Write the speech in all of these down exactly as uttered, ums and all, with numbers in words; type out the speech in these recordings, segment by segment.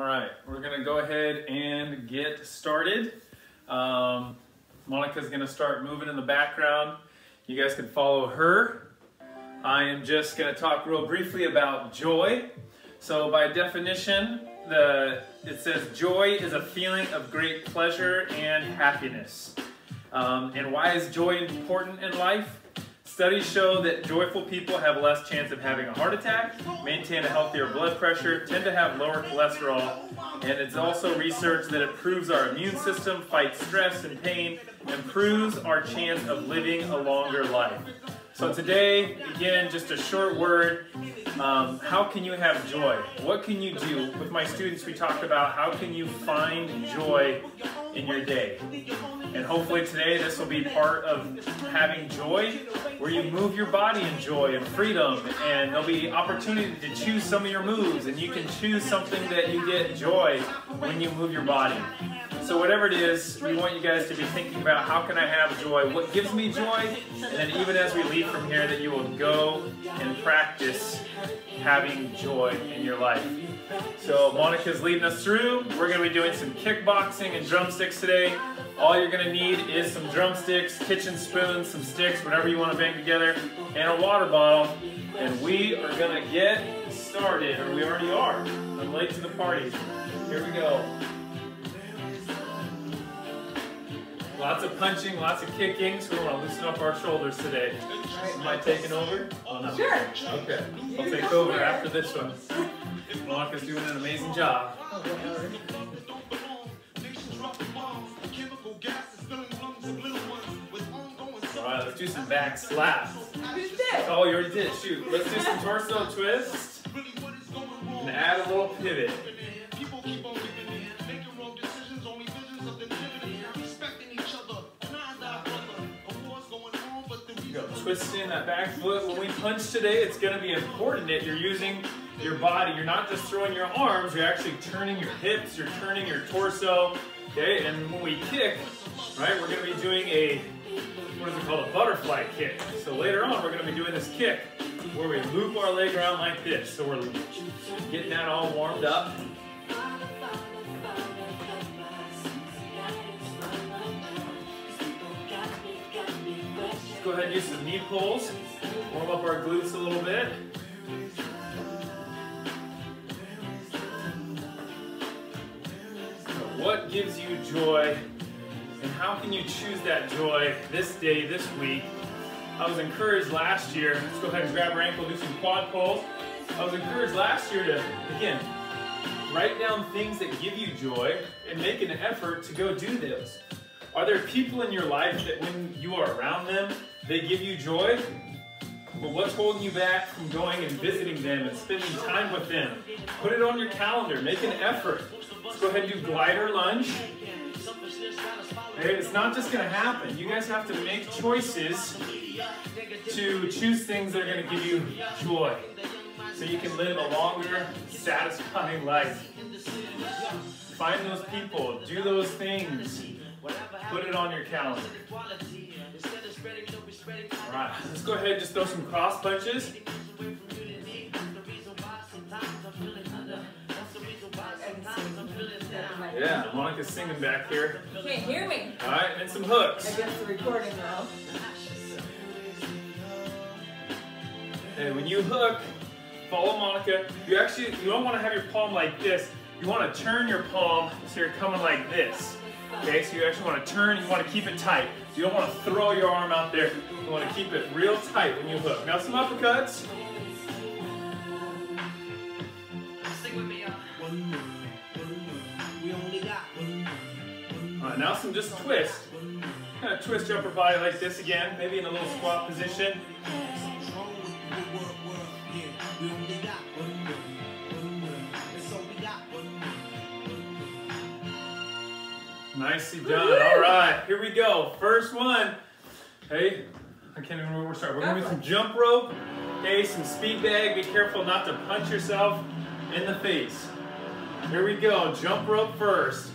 right, we're gonna go ahead and get started. Um, Monica's gonna start moving in the background. You guys can follow her. I am just gonna talk real briefly about joy. So by definition, the, it says joy is a feeling of great pleasure and happiness. Um, and why is joy important in life? Studies show that joyful people have less chance of having a heart attack, maintain a healthier blood pressure, tend to have lower cholesterol, and it's also research that improves our immune system, fights stress and pain, improves our chance of living a longer life. So today, again, just a short word, um, how can you have joy? What can you do? With my students, we talked about how can you find joy in your day. And hopefully today this will be part of having joy, where you move your body in joy and freedom, and there'll be opportunity to choose some of your moves, and you can choose something that you get joy when you move your body. So whatever it is, we want you guys to be thinking about how can I have joy, what gives me joy, and then even as we leave from here that you will go and practice having joy in your life. So Monica's leading us through. We're going to be doing some kickboxing and drumsticks today. All you're going to need is some drumsticks, kitchen spoons, some sticks, whatever you want to bang together, and a water bottle. And we are going to get started, or we already are. I'm late to the party. Here we go. Lots of punching, lots of kicking, so we want to loosen up our shoulders today. Am I taking over? Oh, no. Sure. Okay, I'll take over after this one. Monica's doing an amazing job. Alright, let's do some back slaps. Oh, you already did. Shoot. Let's do some torso twist. And add a little pivot. Go twisting that back foot. When we punch today, it's going to be important that you're using your body. You're not just throwing your arms, you're actually turning your hips, you're turning your torso. Okay, and when we kick, right, we're going to be doing a, what is it called, a butterfly kick. So later on, we're going to be doing this kick where we loop our leg around like this. So we're getting that all warmed up. Go ahead and use some knee pulls, warm up our glutes a little bit. So what gives you joy, and how can you choose that joy this day, this week? I was encouraged last year, let's go ahead and grab our ankle, do some quad pulls. I was encouraged last year to, again, write down things that give you joy and make an effort to go do those. Are there people in your life that when you are around them, they give you joy? Well, what's holding you back from going and visiting them and spending time with them? Put it on your calendar. Make an effort. Let's go ahead and do glider lunge. Okay, it's not just going to happen. You guys have to make choices to choose things that are going to give you joy so you can live a longer, satisfying life. Find those people. Do those things. Put it on your calendar. Alright, let's go ahead and just throw some cross punches. Yeah, Monica's singing back here. You can't hear me. Alright, and some hooks. Against the recording though. And when you hook, follow Monica. You actually, you don't want to have your palm like this. You want to turn your palm so you're coming like this. Okay, so you actually want to turn, you want to keep it tight. You don't want to throw your arm out there. You want to keep it real tight when you hook. Now some uppercuts. Alright, now some just twist. Kind of twist your upper body like this again, maybe in a little squat position. Nicely done. All right, here we go. First one. Hey, I can't even remember where we're starting. We're going to do some jump rope. Okay, some speed bag. Be careful not to punch yourself in the face. Here we go. Jump rope first.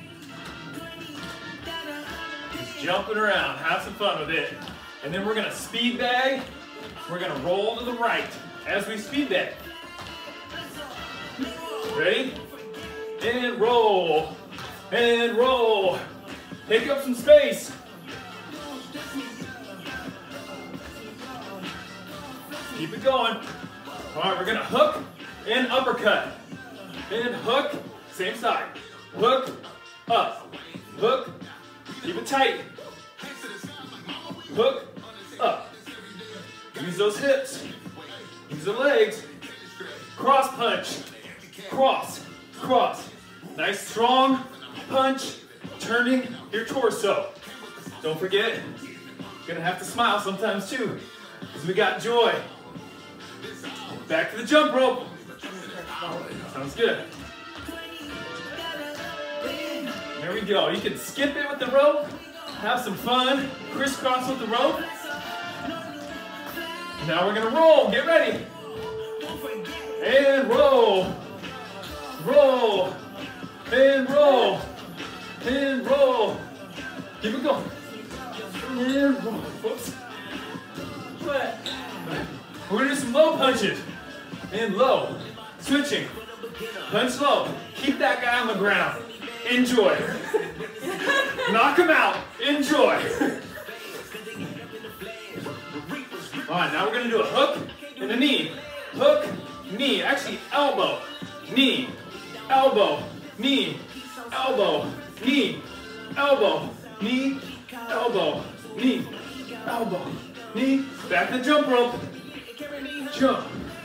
Just jumping around. Have some fun with it. And then we're going to speed bag. We're going to roll to the right as we speed bag. Ready? and roll, and roll. Take up some space. Keep it going. All right, we're gonna hook and uppercut. And hook, same side. Hook, up, hook, keep it tight. Hook, up. Use those hips, use the legs. Cross punch, cross, cross. Nice strong punch, turning your torso. Don't forget, you're gonna have to smile sometimes too, because we got joy. Back to the jump rope. Sounds good. There we go. You can skip it with the rope, have some fun, crisscross with the rope. Now we're gonna roll, get ready. And roll, roll, and roll, and roll. Keep it going. And roll. Whoops. What? We're gonna do some low punches. And low. Switching. Punch low. Keep that guy on the ground. Enjoy. Knock him out. Enjoy. All right, now we're gonna do a hook and a knee. Hook, knee. Actually, elbow, knee, elbow, knee, elbow, knee, elbow, knee, elbow, knee, elbow, knee. Back to the jump rope. Jump.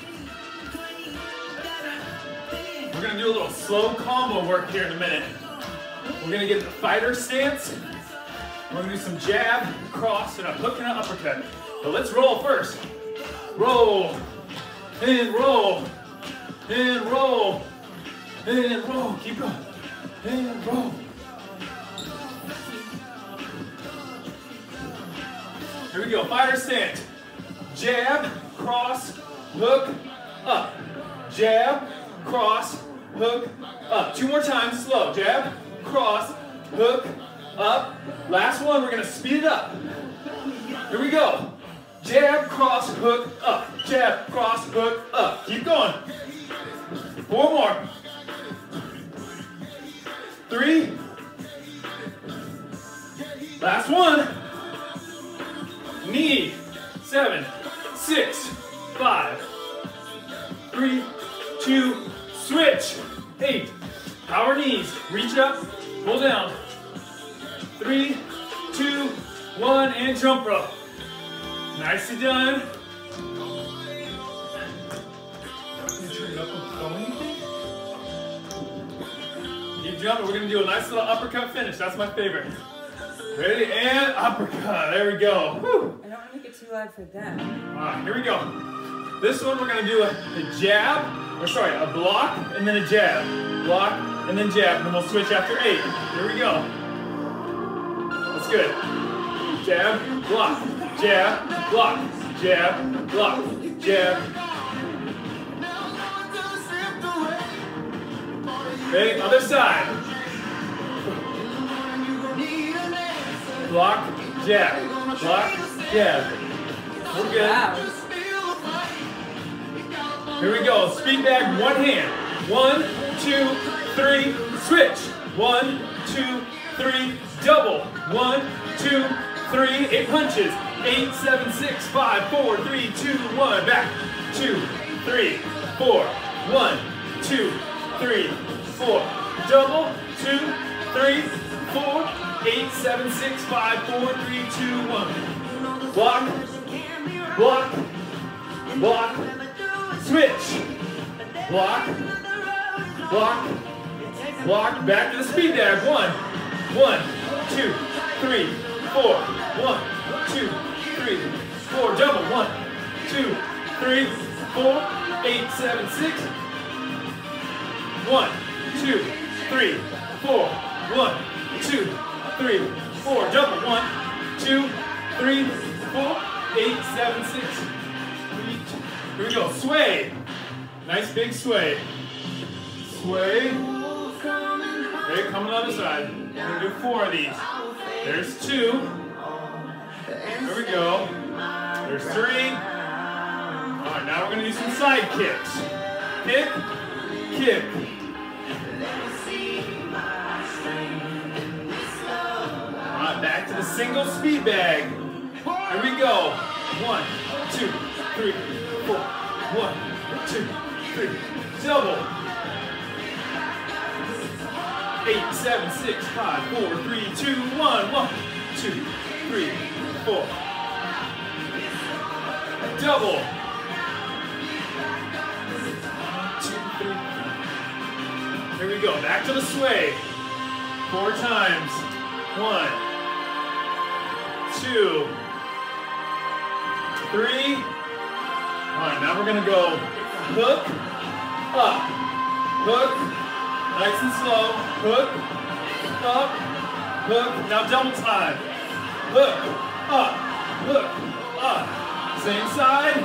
We're gonna do a little slow combo work here in a minute. We're gonna get the fighter stance. We're gonna do some jab, cross, and a hook and an uppercut. But let's roll first. Roll, and roll, and roll, and roll. Keep going, and roll. Here we go, fighter stance. Jab, cross, hook, up. Jab, cross, hook, up. Two more times, slow. Jab, cross, hook, up. Last one, we're gonna speed it up. Here we go. Jab, cross, hook, up. Jab, cross, hook, up. Keep going. Four more. Three. Last one. Knee. Seven, six, five, three, two, switch. Eight. Power knees. Reach up, pull down. Three, two, one, and jump rope. Nicely done. Keep jumping. We're going to do a nice little uppercut finish. That's my favorite. Ready? And uppercut. There we go. Whew. I don't want to make it too loud for them. All right, here we go. This one we're going to do a, a jab, or sorry, a block and then a jab. Block and then jab, and then we'll switch after eight. Here we go. That's good. Jab, block, jab, block, jab, block, jab. Okay, other side. Block, jab, block, jab. We're good. Wow. Here we go. Speed bag, one hand. One, two, three, switch. One, two, three, double. One, two, three, eight punches. Eight, seven, six, five, four, three, two, one. Back. Two, three, four. One, two, three, four. Double. Two, three, four. Eight, seven, six, five, four, three, two, one. Block, block, block, switch. Block, block, block. Back to the speed dab. One, one, two, three, four. One, two, three, four. Double. One, two, three, four. Eight, seven, six. One, two, three, four. One, two, three, four. Double. One, two, three, four. Eight, seven, six. Three, two. Here we go. Sway. Nice big sway. Sway. Okay, coming on the other side. We're gonna do four of these. There's two. There we go. There's three. All right, now we're gonna do some side kicks. Kick, kick, All right, back to the single speed bag. Here we go. One, two, three, four. One, two, three. Double. Eight, seven, six, five, four, three, two, one. One, two, three, four. Double. Two, three. Here we go. Back to the sway. Four times. One, two, three. All right, now we're gonna go hook, up, hook, nice and slow, hook, up, hook. Now double time. Hook, up, hook, up. Same side.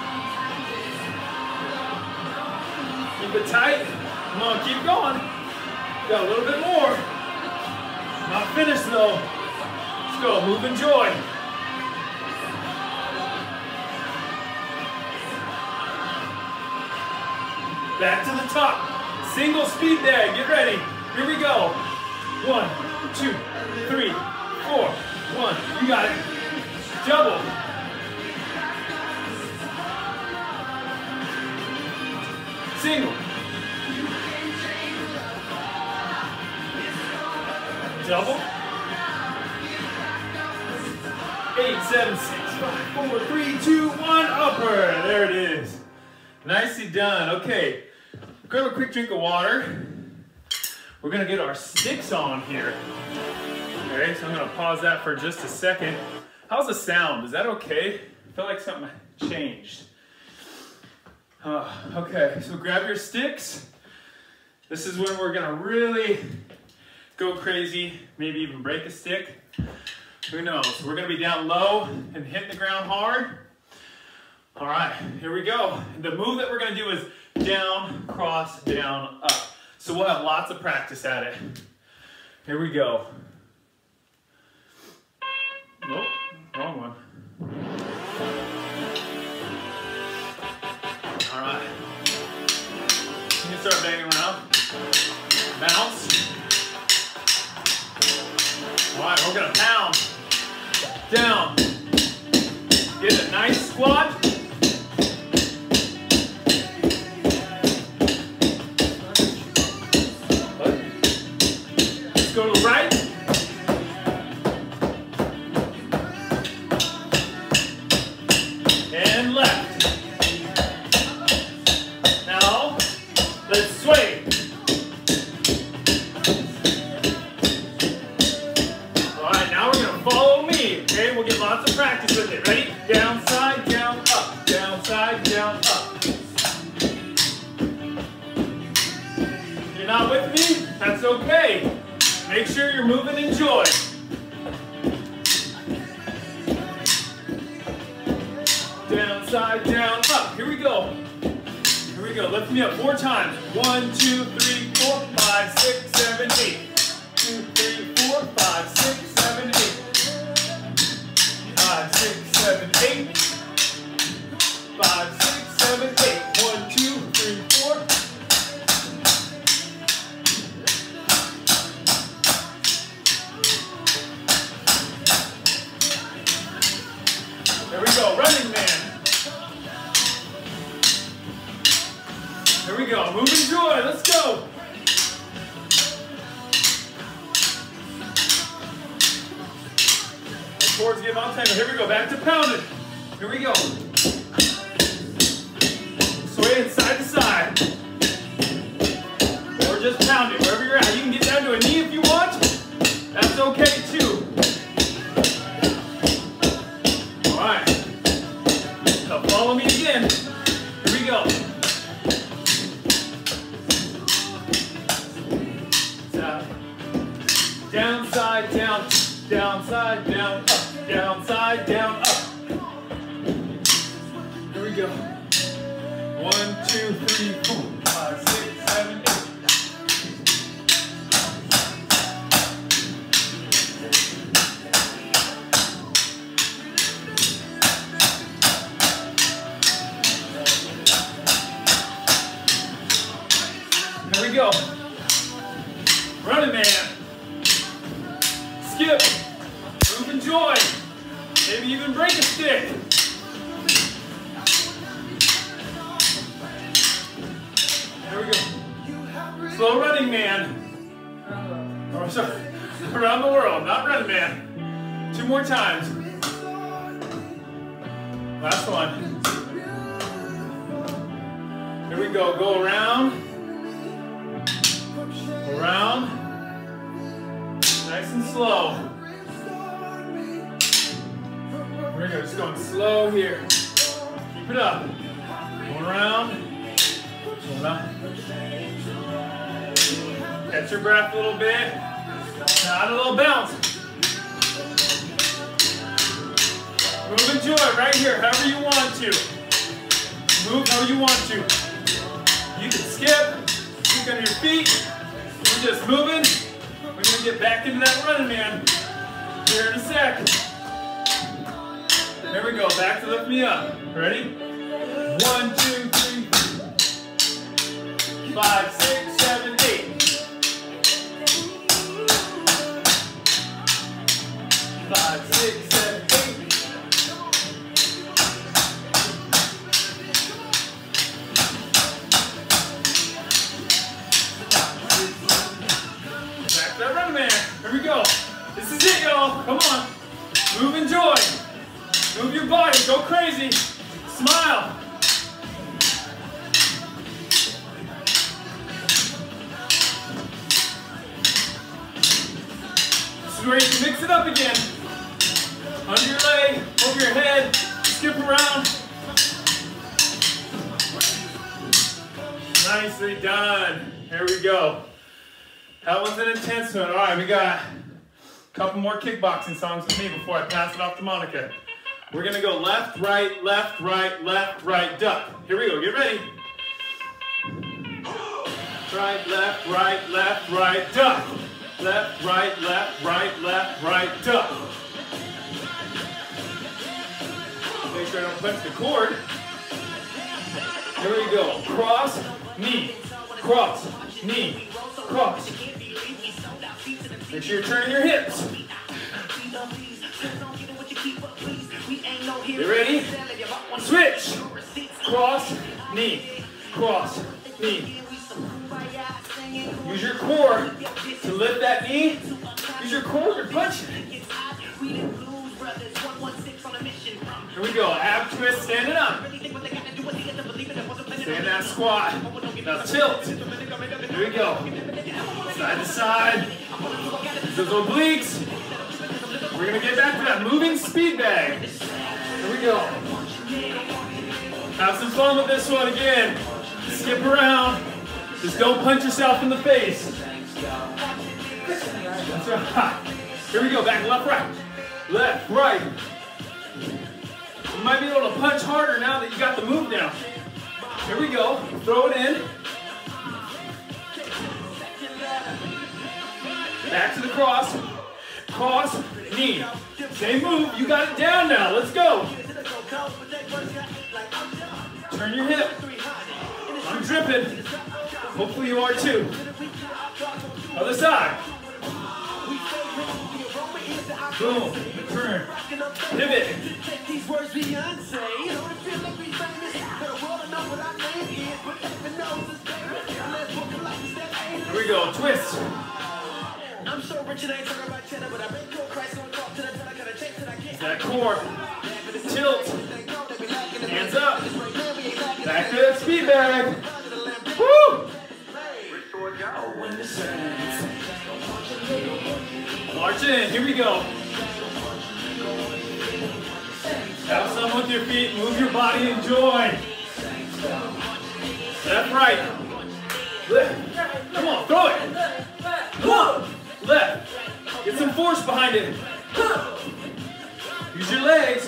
Keep it tight. Come on, keep going. Got a little bit more. Not finished though. Let's go, move and joy. Back to the top. Single speed bag, get ready. Here we go. One, two, three, four. One, you got it. Double. Single. Double. Eight, seven, six, five, four, three, two, one, upper. There it is. Nicely done. Okay, grab a quick drink of water. We're gonna get our sticks on here. Okay, so I'm gonna pause that for just a second. How's the sound? Is that okay? I feel like something changed. Uh, okay, so grab your sticks. This is when we're gonna really go crazy, maybe even break a stick. Who knows? We're gonna be down low and hit the ground hard. All right, here we go. The move that we're gonna do is down, cross, down, up. So we'll have lots of practice at it. Here we go. Nope, wrong one. All right. You can start banging around. Bounce. All right, we're gonna pound. Down. Get a nice squat. Let's go to the right. And left. Now, let's sway. All right, now we're gonna follow me. Okay, we'll get lots of practice with it. Ready? Down, side, down, up. Down, side, down, up. If you're not with me, that's okay. Make sure you're moving in joy. Down, side, down, up. Here we go. Here we go. Lift me up four times. One, two, three, four, five, six, seven, eight. Two, three, four, five, six, seven, eight. Five, six, seven, eight. Five, six, seven, eight. One, two, three, four. There we go, running man. There we go, move and joy, let's go. The chords get on tango. Here we go, back to pounding. Here we go. Sway it side to side. Or just pound it, wherever you're at. You can get down to a knee if you want. That's okay too. Alright. Now follow me again. Here we go. Down, side, down, down, side, down, up, down, side, down, up. Here we go. One, two, three, four, five, six, seven, eight. Here we go. Running man. skip, move, enjoy. Maybe even break a stick. There we go. Slow running man. Oh, sorry. Around the world, not running man. Two more times. Last one. Here we go. Go around. Around. Nice and slow. We're gonna just going slow here. Keep it up. Going around. Going up. Catch your breath a little bit. Now a little bounce. Move, enjoy right here, however you want to. Move how you want to. You can skip, stick on your feet. We're just moving. We're gonna get back into that running man here in a sec. There we go, back to lift me up. Ready? One, two, three, five, six, seven, eight. Five, six, seven, eight. Back to that running man. Here we go. This is it, y'all. Come on. Move, enjoy. Move your body. Go crazy. Smile. This is where you can mix it up again. Under your leg, over your head, skip around. Nicely done. Here we go. That was an intense one. All right, we got a couple more kickboxing songs with me before I pass it off to Monica. We're gonna go left, right, left, right, left, right, duck. Here we go, get ready. Right, left, right, left, right, duck. Left, right, left, right, left, right, duck. Make sure I don't punch the cord. Here we go. Cross, knee, cross, knee, cross. Make sure you're turning your hips. You ready? Switch. Cross, knee, cross, knee. Use your core to lift that knee. Use your core to punch it. Here we go. Ab twist, standing up. Stay in that squat. Now tilt. Here we go. Side to side. Those obliques. We're going to get back to that moving speed bag. Here we go. Have some fun with this one again. Skip around. Just don't punch yourself in the face. That's right. Here we go. Back left, right. Left, right. You might be able to punch harder now that you got the move down. Here we go. Throw it in. Back to the cross. Cross, knee. Same move. You got it down now. Let's go. Turn your hip. I'm dripping. Hopefully you are too. Other side. Boom. Turn. Pivot. Here we go. Twist. I'm so rich and I ain't talking about cheddar, but I been cool Christ on top to the I gotta check till I can't. That core. Tilt. Hands up. Back to that speed bag. Woo! March in. Here we go. Have some with your feet. Move your body. Enjoy. Left, right. Left. Come on, throw it. Come on. Left. Get some force behind it. Use your legs.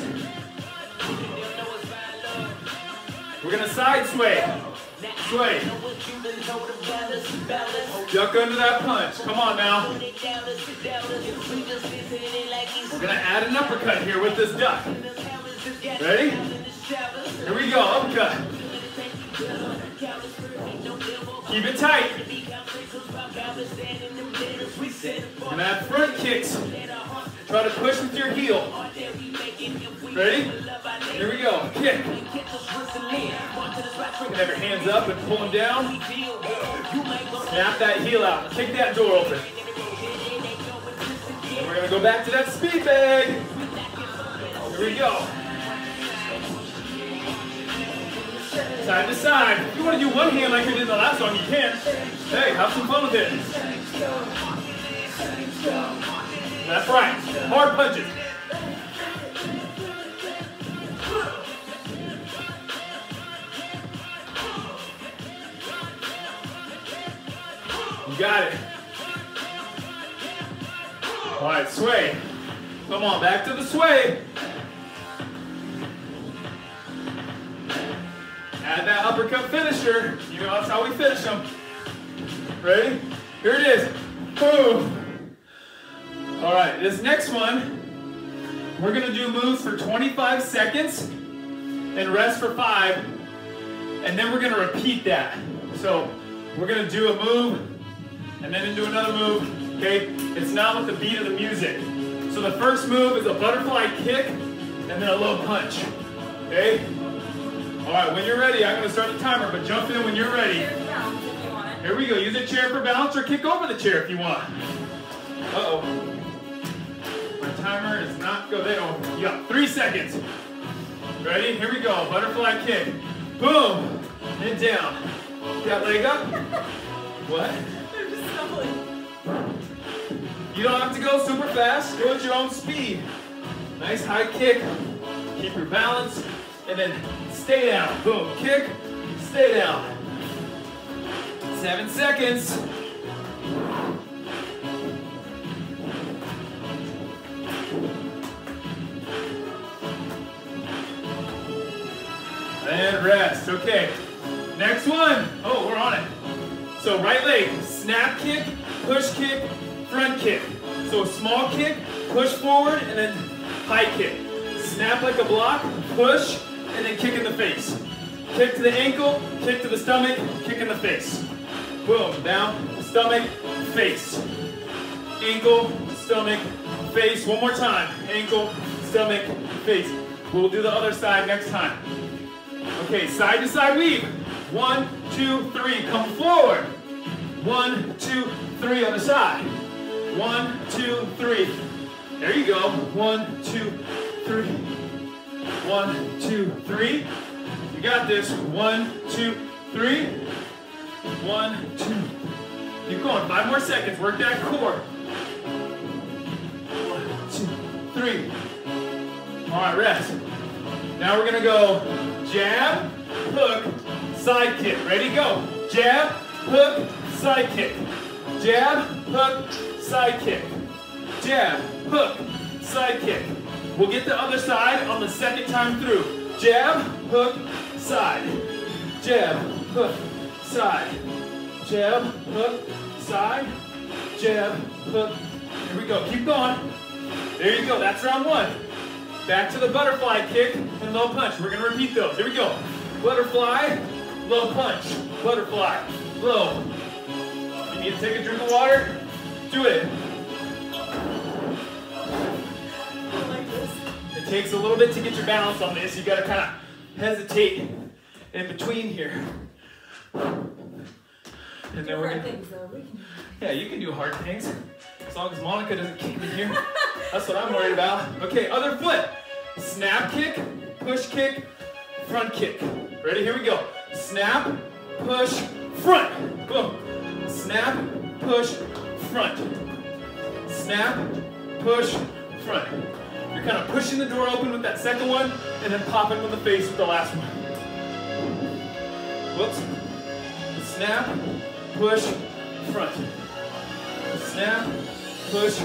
We're going to side sway. Sway. Duck under that punch. Come on now. We're going to add an uppercut here with this duck. Ready? Here we go. Uppercut. Keep it tight. Here I'm at front kicks. Try to push with your heel. Ready? Here we go. Kick. You can have your hands up and pull them down. Snap that heel out. Kick that door open. And we're going to go back to that speed bag. Here we go. Side to side. If you want to do one hand like we did in the last song, you can. Hey, have some fun with it. That's right. Hard punches. You got it. All right, sway. Come on, back to the sway. Add that uppercut finisher. You know that's how we finish them. Ready? Here it is. Boom. All right, this next one, we're gonna do moves for twenty-five seconds and rest for five, and then we're gonna repeat that. So we're gonna do a move and then do another move, okay? It's not with the beat of the music. So the first move is a butterfly kick and then a low punch, okay? All right, when you're ready, I'm gonna start the timer, but jump in when you're ready. Here we go, use a chair for balance or kick over the chair if you want. Uh-oh. My timer is not go there. Oh, you got three seconds. Ready? Here we go, butterfly kick. Boom, and down. That leg up. What? They're just stumbling. You don't have to go super fast, go at your own speed. Nice high kick, keep your balance, and then stay down. Boom, kick, stay down. Seven seconds. And rest, okay. Next one. Oh, we're on it. So right leg, snap kick, push kick, front kick. So a small kick, push forward, and then high kick. Snap like a block, push, and then kick in the face. Kick to the ankle, kick to the stomach, kick in the face. Boom, down, stomach, face. Ankle, stomach, face. One more time. Ankle, stomach, face. We'll do the other side next time. Okay, side to side weave. One, two, three, come forward. One, two, three, other side. One, two, three. There you go. One, two, three. One, two, three. You got this. One, two, three. One, two. Keep going. Five more seconds. Work that core. One, two, three. All right, rest. Now we're gonna go jab, hook, side kick. Ready? Go. Jab, hook, side kick. Jab, hook, side kick. Jab, hook, side kick. We'll get the other side on the second time through. Jab, hook, side. Jab, hook, side. Jab, hook, side. Jab, hook. Here we go. Keep going. There you go. That's round one. Back to the butterfly kick and low punch. We're going to repeat those. Here we go. Butterfly, low punch. Butterfly, low. You need to take a drink of water? Do it. I like this. It takes a little bit to get your balance on this. You got to kind of hesitate in between here. And then we're gonna, things though. We can... Yeah, you can do hard things. As long as Monica doesn't kick me here. That's what I'm worried about. Okay, other foot. Snap kick, push kick, front kick. Ready? Here we go. Snap, push, front. Boom. Snap, push, front. Snap, push, front. You're kind of pushing the door open with that second one and then popping with the face with the last one. Whoops. Snap, push, front. Snap, push.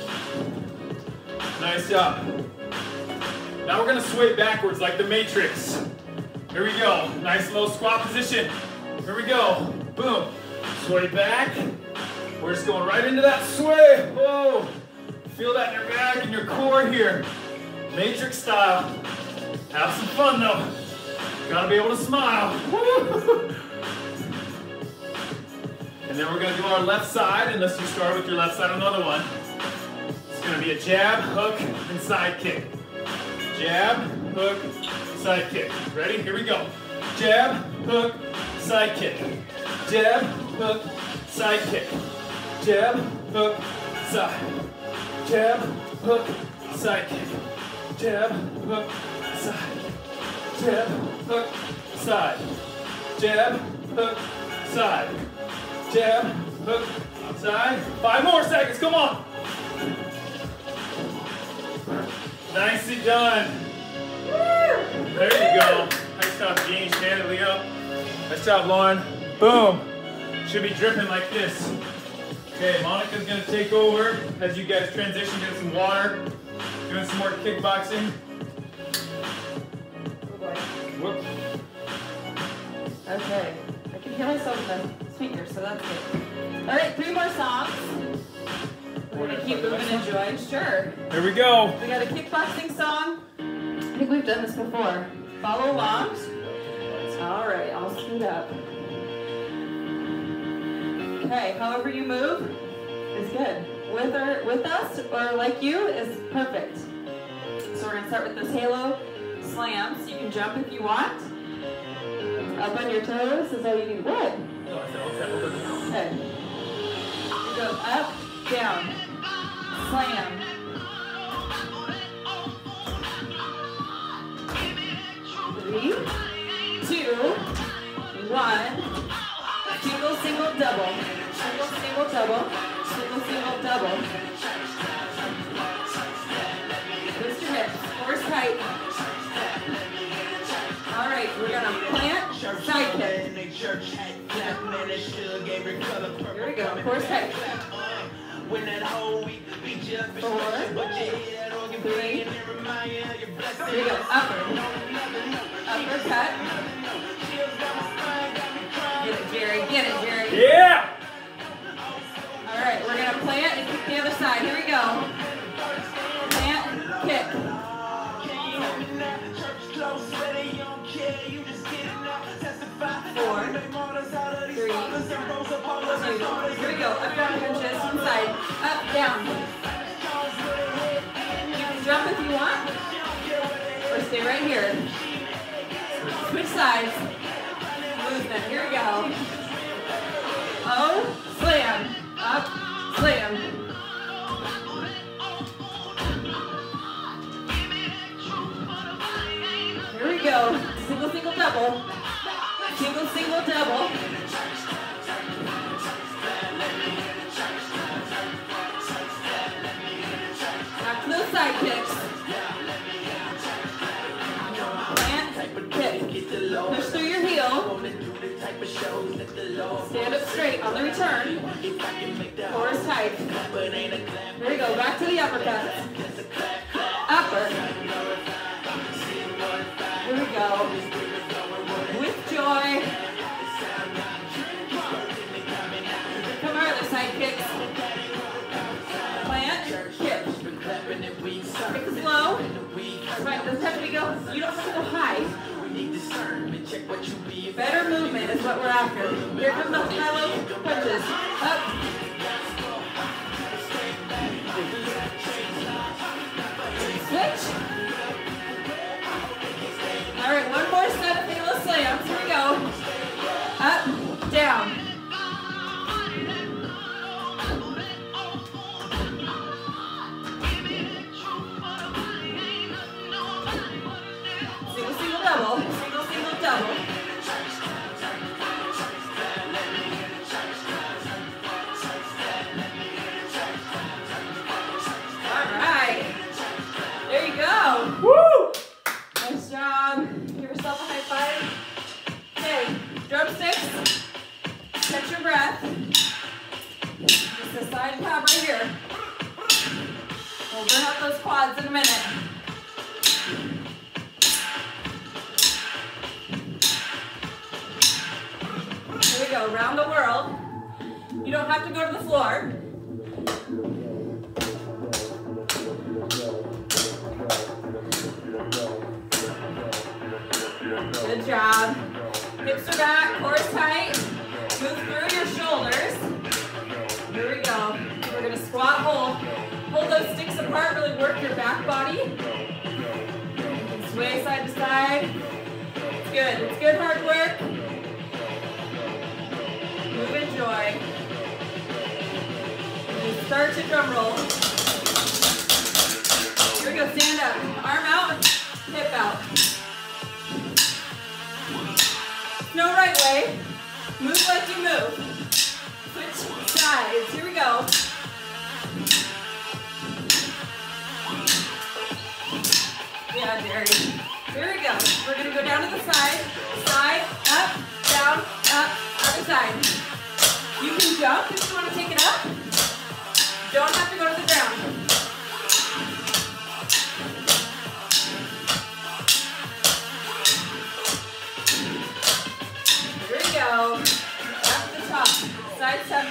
Nice job. Now we're gonna sway backwards like the Matrix. Here we go. Nice low squat position. Here we go. Boom. Sway back. We're just going right into that sway. Whoa. Feel that in your back and your core here. Matrix style. Have some fun though. Gotta be able to smile. Woo. And then we're going to do our left side, unless you start with your left side on another one. It's going to be a jab, hook, and side kick. Jab, hook, side kick. Ready? Here we go. Jab, hook, side kick. Jab, hook, side kick. Jab, hook, side. Jab, hook, side kick. Jab, hook, side. Jab, hook, side. Jab, hook, side. Jab, hook, side. Five more seconds, come on. Nicely done. There you go. Nice job, Jean, Shannon, Leo. Nice job, Lauren. Boom. Should be dripping like this. Okay, Monica's gonna take over as you guys transition, get some water, doing some more kickboxing. Whoop. Okay, I can hear myself in the speaker, so that's good. All right, three more songs. We're gonna keep moving and enjoying. Sure. Here we go. We got a kickboxing song. I think we've done this before. Follow along. All right, I'll scoot up. Okay, however you move is good. With or with us or like you is perfect. So we're gonna start with this halo slams. You can jump if you want. Up on your toes is all you need. What? Okay. You go up, down, slam. Three, two, one. Single, single, double. Single, single, double. Single, single, double. Twist your hips. Force tight. All right, we're gonna plant, side kick. Here we go. Force tight. Four, three. Here we go. Upper. Uppercut. Get it, Jerry. Get it, Jerry. Yeah! All right, we're going to plant and kick the other side. Here we go. Plant, kick. Four, three, two. Here we go. Up, down, punches, inside. Up, down. You can jump if you want, or stay right here. Switch sides. Movement. Here we go. Oh, slam. Up, slam. Here we go. Single, single, double. Single, single, double. Back to those side kicks. Plant, kick. Push through your heel. Stand up straight on the return. Core is tight. There we go. Back to the uppercut. Upper. Here we go. With joy. Come on, other side kicks. Plant, kick. Kick is low. Right, doesn't have to be go. You don't have to go high. Better movement is what we're after. Here comes the high-low punches. Up. Switch. All right, one more set of halo slams. Here we go. Up, down. Single, single, double. Single, single, double. All right. There you go. Woo! Nice job. Give yourself a high five. Okay, drumsticks. Catch your breath. Just a side pop right here. We'll burn out those quads in a minute. Here we go, around the world. You don't have to go to the floor. Good job. Hips are back, core is tight. Move through your shoulders. Here we go. We're gonna squat, hold. Hold those sticks apart, really work your back body. Sway side to side. It's good, it's good hard work. Move, enjoy. And start to drum roll. Here we go, stand up. Arm out, hip out. No right way. Move like you move. Switch sides. Here we go. Yeah, Jerry. Here we go. We're going to go down to the side. Side, up, down, up, other side. You can jump if you want to take it up. Don't have to go to the ground. Here we go. Back to the top. Side step.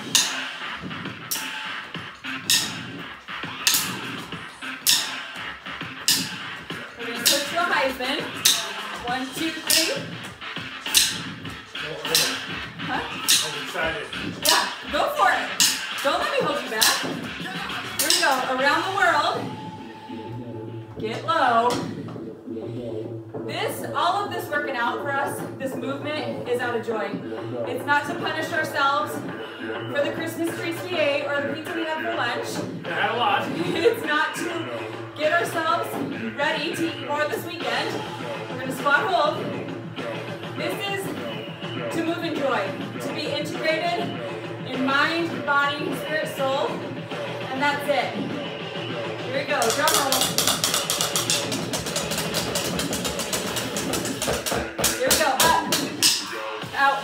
We're going to switch to a Heisman. One, two, three. Huh? I'm excited. Yeah, go for it. Don't let me hold you back. Here we go. Around the world. Get low. This, all of this working out for us, this movement is out of joy. It's not to punish ourselves for the Christmas treats we ate or the pizza we had for lunch. I had a lot. It's not to get ourselves ready to eat more this weekend. We're going to squat hold. This is to move in joy, to be integrated in mind, body, spirit, soul, and that's it. Here we go, drum roll. Here we go, up, out.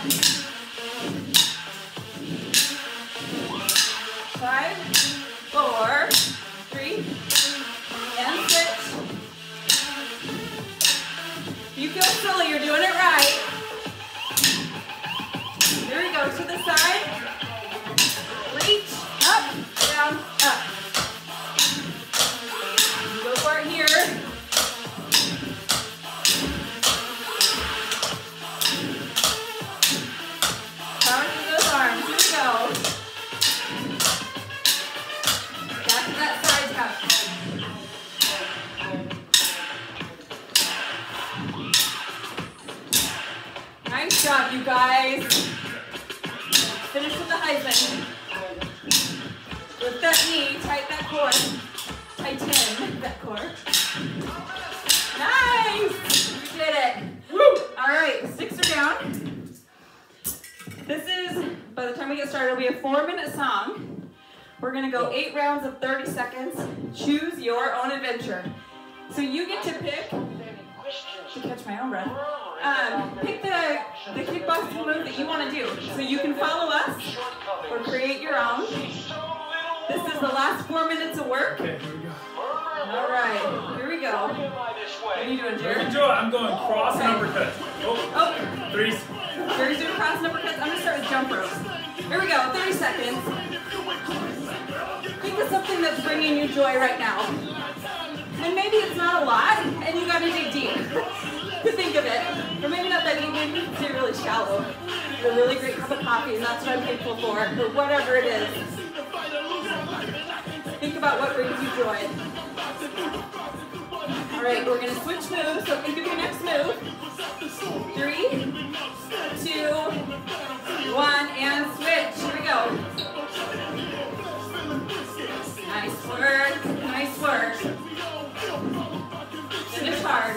Five, four, three, and six. You feel silly, you're doing it right. Here we go, to the side. Reach, up, down, up. Go for it here. Power through those arms, here we go. Back to that side tap. Nice job, you guys. Finish with the Heisman. Lift that knee, tight that core. Tighten that core. Nice! You did it. Woo! All right, sticks are down. This is, by the time we get started, it'll be a four minute song. We're gonna go eight rounds of thirty seconds. Choose your own adventure. So you get to pick, to catch my own breath, um, pick the, the kickboxing move that you want to do. So you can follow us or create your own. This is the last four minutes of work. Okay, here we go. All right, here we go. What are you doing, Jared? Enjoy. I'm going cross Okay. and uppercut. Oh, Oh, three. Jerry's doing cross and uppercuts. I'm gonna start with jump ropes. Here we go, thirty seconds. Think of something that's bringing you joy right now. And maybe it's not a lot, and you gotta dig deep to think of it. Or maybe not that deep, maybe it's really shallow. A really great cup of coffee, and that's what I'm thankful for, or whatever it is. Think about what brings you joy. All right, we're gonna switch moves, so think of your next move. Three, two, one, and switch. Here we go. Nice work, nice work. Finish hard.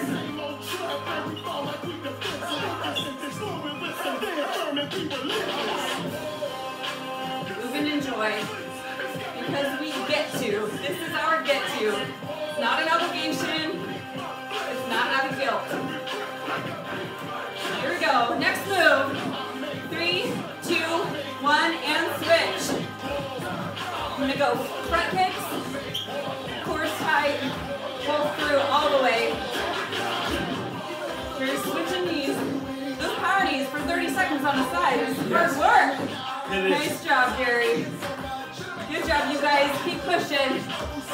Move and enjoy. Because we get to. This is our get to. It's not an obligation. It's not out of guilt. Here we go. Next move. Three, two, one, and switch. I'm gonna go front kicks, course tight, pull through all the way. You're switching knees. Those power knees for thirty seconds on the side. This is hard work. Nice job, Jerry. Good job, you guys. Keep pushing.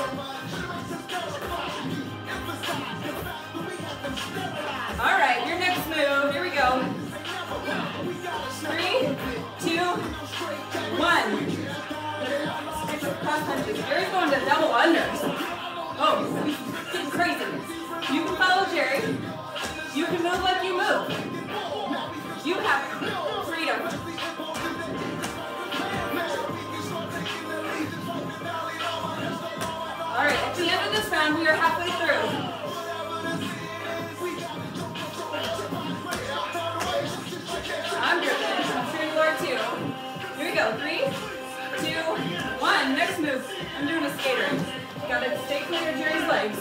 All right, your next move. Here we go. Three, two, one. cross punches. Jerry's going to double unders. Oh, he's getting crazy. You can follow Jerry. You can move like you move. You have freedom. All right, at the end of this round, we are halfway through. I'm driven. I'm sure you are too. Here we go. Three, two, one. Next move. I'm doing a skater. Gotta stay clear of Jerry's legs.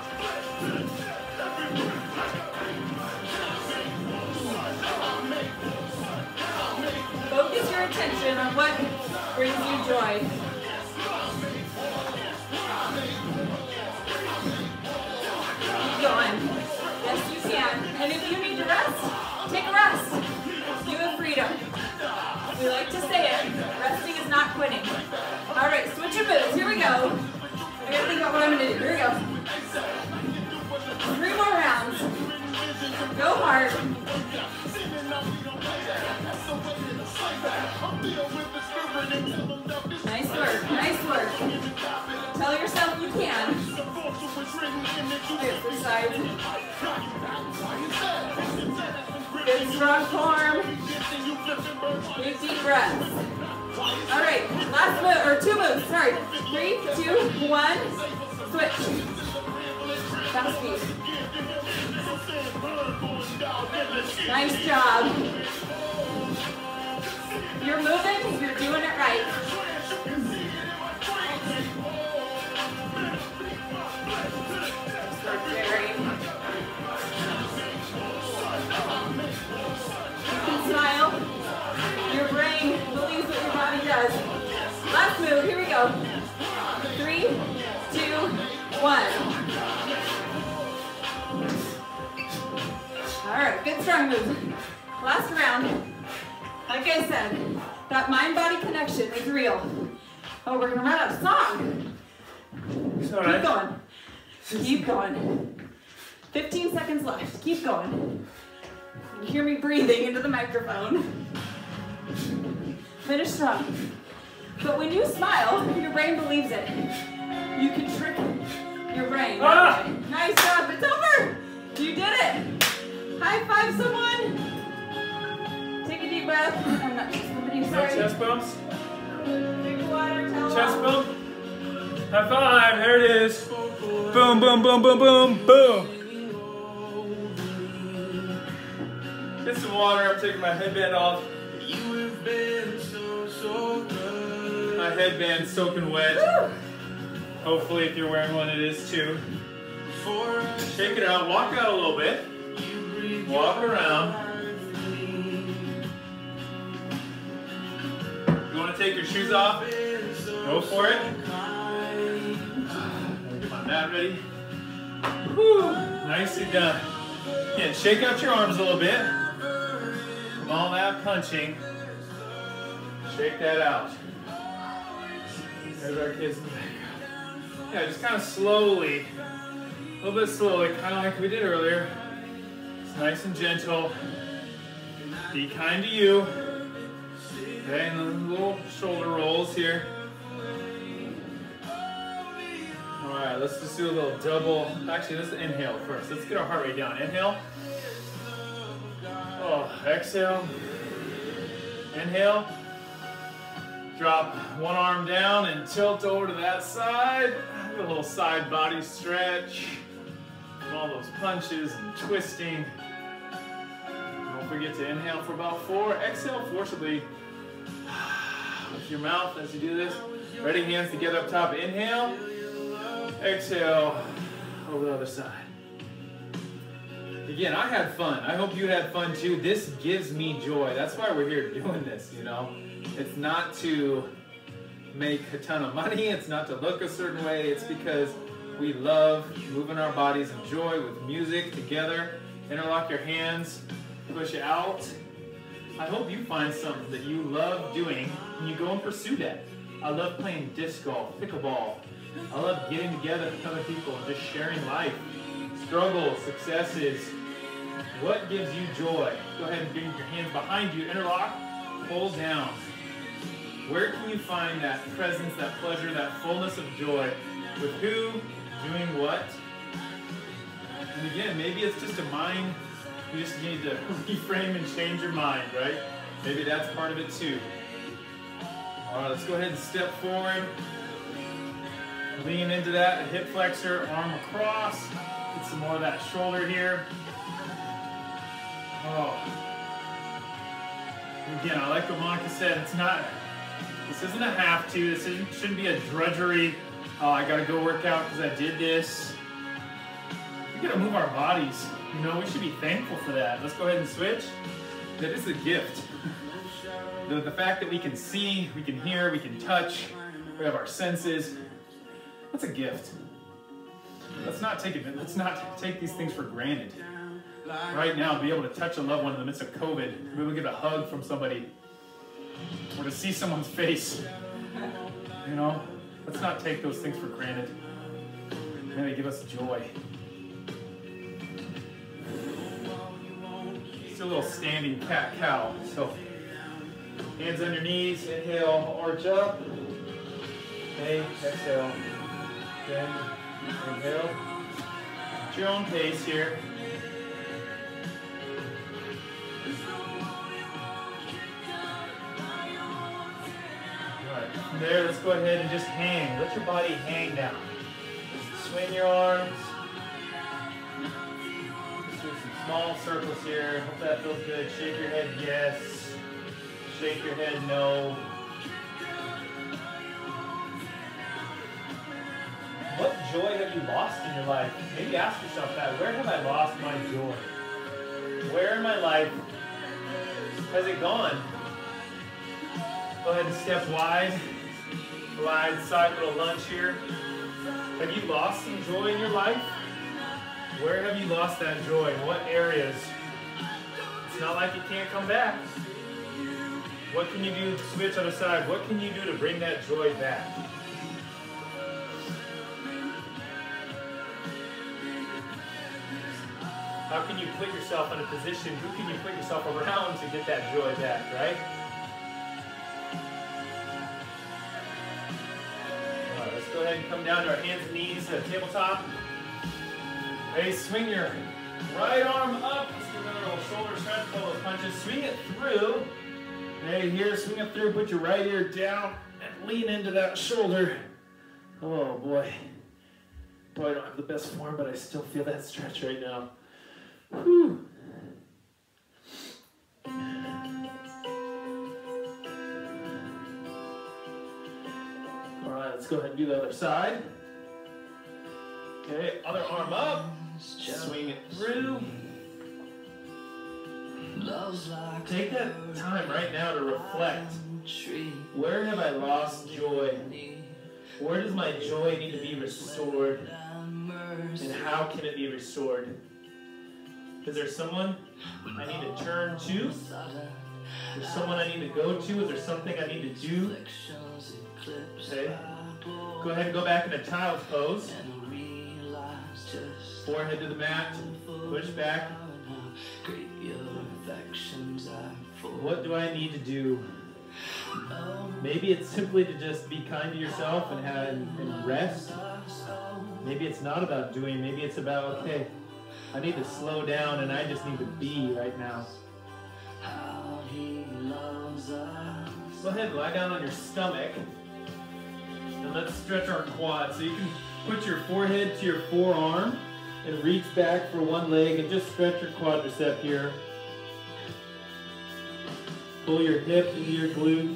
Focus your attention on what brings you joy. Keep going. Yes, you can. And if you need to rest, take a rest. You have freedom. We like to say it. Resting is not quitting. All right, switch your moves. Here we go. I gotta think about what I'm gonna do. Here we go. Three more rounds. Go hard. Nice work, nice work. Tell yourself you can. Good for sides. Good strong form. Big deep breaths. All right, last move, or two moves, sorry. Three, two, one, switch. Fast speed. Nice job. You're moving, you're doing it right. Start Jerry. You can smile. Your brain believes what your body does. Last move, here we go. Three, two, one. All right, good strong move. Last round. Like I said, that mind-body connection is real. Oh, we're gonna run out of song. It's all right. Keep going. Keep going. fifteen seconds left. Keep going. You hear me breathing into the microphone. Finish strong. But when you smile, your brain believes it. You can trick your brain. Ah! Nice job. It's over. You did it. High five someone. Take a deep breath. I'm not somebody, sorry. Chest bumps. Drink water, tell Chest them. bump. High five. There it is. Boom, boom, boom, boom, boom, boom. Get some water. I'm taking my headband off. My headband's soaking wet. Woo! Hopefully, if you're wearing one, it is too. Shake it out. Walk out a little bit. Walk around. You want to take your shoes off? Go for it. Get my mat ready. Whew. Nicely done. Again, shake out your arms a little bit. From all that punching. Shake that out. There's our kids in the background. Yeah, just kind of slowly, a little bit slowly, kind of like we did earlier. It's nice and gentle. Be kind to you. Okay, and the little shoulder rolls here. All right, let's just do a little double. Actually, let's inhale first. Let's get our heart rate down. Inhale. Oh, exhale. Inhale. Drop one arm down and tilt over to that side. A little side body stretch. And all those punches and twisting. Don't forget to inhale for about four. Exhale forcibly with your mouth as you do this. Ready, hands together up top. Inhale. Exhale over the other side. Again, I had fun. I hope you had fun too. This gives me joy. That's why we're here doing this, you know. It's not to make a ton of money. It's not to look a certain way. It's because we love moving our bodies in joy with music together. Interlock your hands, push out. I hope you find something that you love doing and you go and pursue that. I love playing disc golf, pickleball. I love getting together with other people and just sharing life, struggles, successes. What gives you joy? Go ahead and bring your hands behind you, interlock, pull down. Where can you find that presence, that pleasure, that fullness of joy? With who, doing what? And again, maybe it's just a mind. You just need to reframe and change your mind, right? Maybe that's part of it too. All right, let's go ahead and step forward. Lean into that, hip flexor, arm across. Get some more of that shoulder here. Oh. Again, I like what Monica said. It's not, this isn't a have to. This isn't, shouldn't be a drudgery. Oh, I gotta go work out because I did this. We gotta move our bodies. You know, we should be thankful for that. Let's go ahead and switch. That is a gift. The, the fact that we can see, we can hear, we can touch, we have our senses. That's a gift. Let's not take it. Let's not take these things for granted. Right now, be able to touch a loved one in the midst of COVID, be able to get a hug from somebody, or to see someone's face. You know, let's not take those things for granted. May they give us joy. Just a little standing cat-cow. So, hands on your knees. Inhale, arch up. Okay, exhale. Then inhale. At your own pace here. Alright, from there, let's go ahead and just hang. Let your body hang down. Swing your arms. Just do some small circles here. Hope that feels good. Shake your head, yes. Shake your head, no. What joy have you lost in your life? Maybe ask yourself that. Where have I lost my joy? Where in my life has it gone? Go ahead and step wide. Wide side little lunge here. Have you lost some joy in your life? Where have you lost that joy? In what areas? It's not like it can't come back. What can you do to switch on the side? What can you do to bring that joy back? How can you put yourself in a position? Who can you put yourself around to get that joy back, right? All right, let's go ahead and come down to our hands and knees at tabletop. Ready, swing your right arm up. Let's do another little shoulder stretch, pull those punches. Swing it through. Hey, here, swing it through. Put your right ear down and lean into that shoulder. Oh boy. Boy, I don't have the best form, but I still feel that stretch right now. Whew. All right, let's go ahead and do the other side. Okay, other arm up. Swing it through. Take that time right now to reflect. Where have I lost joy? Where does my joy need to be restored? And how can it be restored? Is there someone I need to turn to? Is there someone I need to go to? Is there something I need to do? Okay. Go ahead and go back into child's pose. Forehead to the mat. Push back. What do I need to do? Maybe it's simply to just be kind to yourself and have and rest. Maybe it's not about doing. Maybe it's about, okay, I need to slow down and I just need to be right now. Go ahead and lie down on your stomach. And let's stretch our quads. So you can put your forehead to your forearm and reach back for one leg and just stretch your quadricep here. Pull your hip into your glute.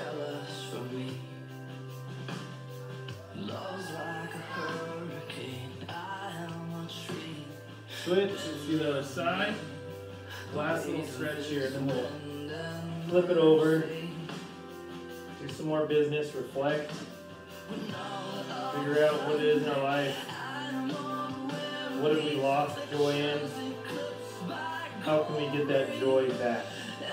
Switch, see the other side. Last little stretch here, and then we'll flip it over. Do some more business, reflect. Figure out what it is in our life. What have we lost joy in? How can we get that joy back?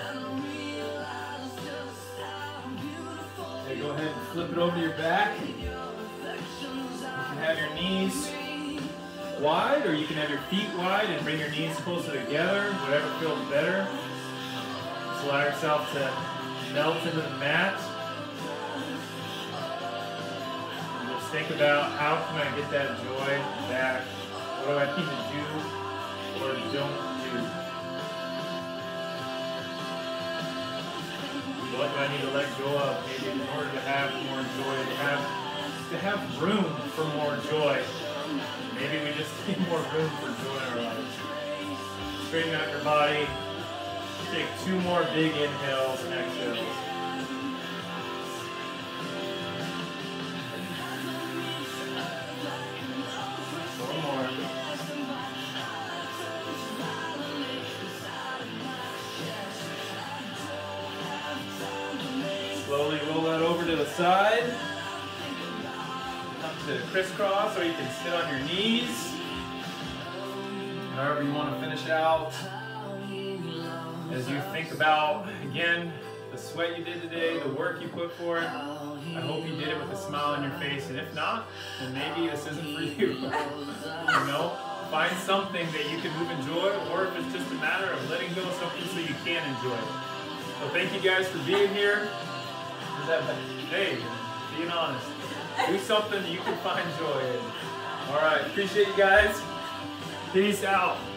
Okay, go ahead and flip it over to your back. You can have your knees wide, or you can have your feet wide and bring your knees closer together, whatever feels better. Just allow yourself to melt into the mat. think about how can I get that joy back? What do I need to do or don't do? What do I need to let go of maybe in order to have more joy, to have, to have room for more joy? Maybe we just need more room for joy in our lives. Straighten out your body. Take two more big inhales and exhales. One more. Slowly roll that over to the side. Up to crisscross, or you can sit on your knees. However you want to finish out. As you think about, again, the sweat you did today, the work you put for it, I hope you did it with a smile on your face. And if not, then maybe this isn't for you. You know, find something that you can move and enjoy, or if it's just a matter of letting go of something so you can enjoy it. So thank you guys for being here. Is that, hey, being honest. Do something that you can find joy in. All right, appreciate you guys. Peace out.